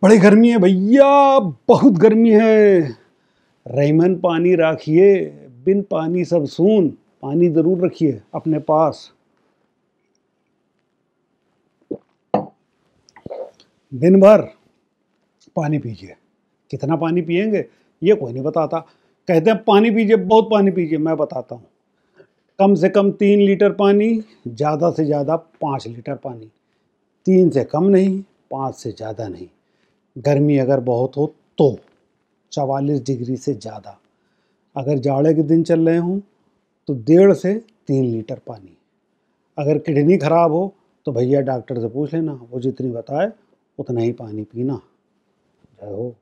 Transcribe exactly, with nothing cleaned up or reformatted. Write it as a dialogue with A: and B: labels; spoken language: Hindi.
A: बड़ी गर्मी है भैया, बहुत गर्मी है। रहीमन पानी राखिए, बिन पानी सब सून। पानी जरूर रखिए अपने पास। दिन भर पानी पीजिए। कितना पानी पिएंगे ये कोई नहीं बताता। कहते हैं पानी पीजिए, बहुत पानी पीजिए। मैं बताता हूँ, कम से कम तीन लीटर पानी, ज़्यादा से ज़्यादा पाँच लीटर पानी। तीन से कम नहीं, पाँच से ज़्यादा नहीं। गर्मी अगर बहुत हो तो चवालीस डिग्री से ज़्यादा। अगर जाड़े के दिन चल रहे हों तो डेढ़ से तीन लीटर पानी। अगर किडनी खराब हो तो भैया डॉक्टर से पूछ लेना, वो जितनी बताए उतना ही पानी पीना। जय हो।